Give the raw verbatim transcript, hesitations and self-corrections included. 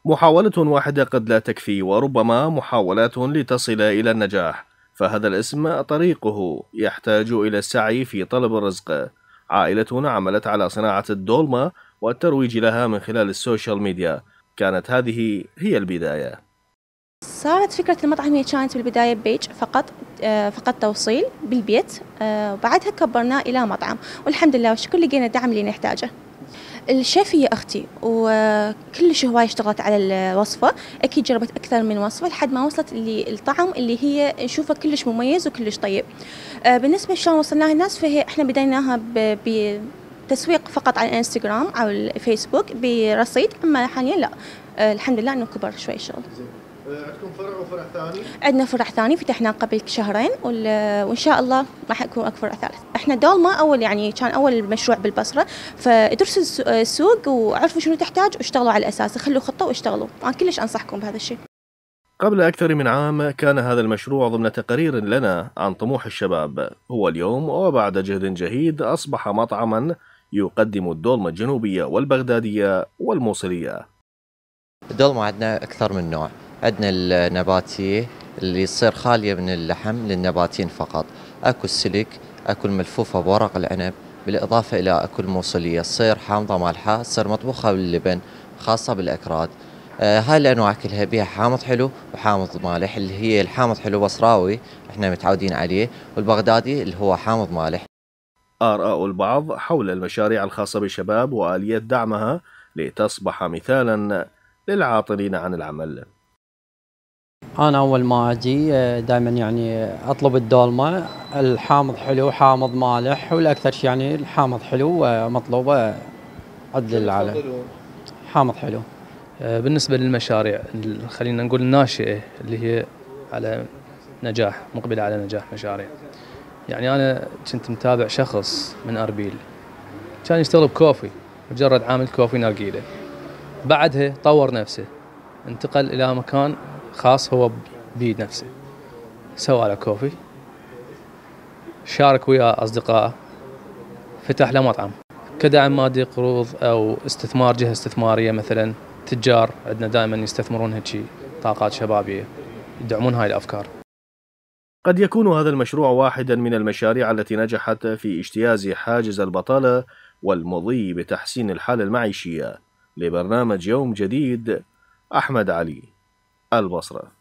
محاولة واحدة قد لا تكفي، وربما محاولات لتصل إلى النجاح، فهذا الاسم طريقه يحتاج إلى السعي في طلب الرزق. عائلتنا عملت على صناعة الدولمة والترويج لها من خلال السوشيال ميديا، كانت هذه هي البداية. صارت فكرة المطعم هي كانت بالبداية بيج فقط، آه، فقط توصيل بالبيت، آه، وبعدها كبرناه إلى مطعم، والحمد لله والشكر لقينا الدعم اللي نحتاجه. الشيف هي أختي وكلش هواي اشتغلت على الوصفة، أكيد جربت أكثر من وصفة لحد ما وصلت اللي الطعم اللي هي نشوفه كلش مميز وكلش طيب. آه، بالنسبة لشلون وصلناها الناس، فهي احنا بديناها بتسويق فقط على الانستغرام أو الفيسبوك برصيد، أما حاليا لا، آه، الحمد لله إنه كبر شوي الشغل. عندكم فرع وفرع ثاني؟ عندنا فرع ثاني فتحناه قبل شهرين، وإن شاء الله راح يكون أكبر ثالث. إحنا دولمة أول يعني كان أول مشروع بالبصرة، فدرسوا السوق وعرفوا شنو تحتاج واشتغلوا على الأساس، خلوا خطة واشتغلوا. أنا كلش أنصحكم بهذا الشيء. قبل أكثر من عام كان هذا المشروع ضمن تقارير لنا عن طموح الشباب. هو اليوم وبعد جهد جهيد أصبح مطعما يقدم الدولمة الجنوبية والبغدادية والموصلية. الدولمة عندنا أكثر من نوع، عندنا النباتية اللي تصير خالية من اللحم للنباتين فقط، أكو السلك، أكو الملفوفة بورق العنب، بالإضافة إلى أكو الموصلية تصير حامضة مالحة، تصير مطبوخة باللبن خاصة بالأكراد. آه هاي الأنواع كلها بيها حامض حلو وحامض مالح، اللي هي الحامض حلو بصراوي احنا متعودين عليه، والبغدادي اللي هو حامض مالح. آراء البعض حول المشاريع الخاصة بالشباب وآلية دعمها لتصبح مثالا للعاطلين عن العمل. أنا أول ما أجي دائما يعني أطلب الدولمة، الحامض حلو حامض مالح، والأكثر شيء يعني الحامض حلو مطلوبة عدل العالم. حامض حلو. بالنسبة للمشاريع خلينا نقول الناشئة اللي هي على نجاح، مقبلة على نجاح مشاريع، يعني أنا كنت متابع شخص من أربيل كان يشتغل بكوفي، مجرد عامل كوفي نرجيلة، بعدها طور نفسه، انتقل إلى مكان خاص هو بيد نفسه، سوى له كوفي، شارك ويا أصدقائه، فتح له مطعم. كدعم مادي، قروض أو استثمار جهة استثمارية مثلا تجار عندنا دائما يستثمرون هيك طاقات شبابية يدعمون هاي الأفكار. قد يكون هذا المشروع واحدا من المشاريع التي نجحت في اجتياز حاجز البطالة والمضي بتحسين الحالة المعيشية. لبرنامج يوم جديد، أحمد علي، البصرة.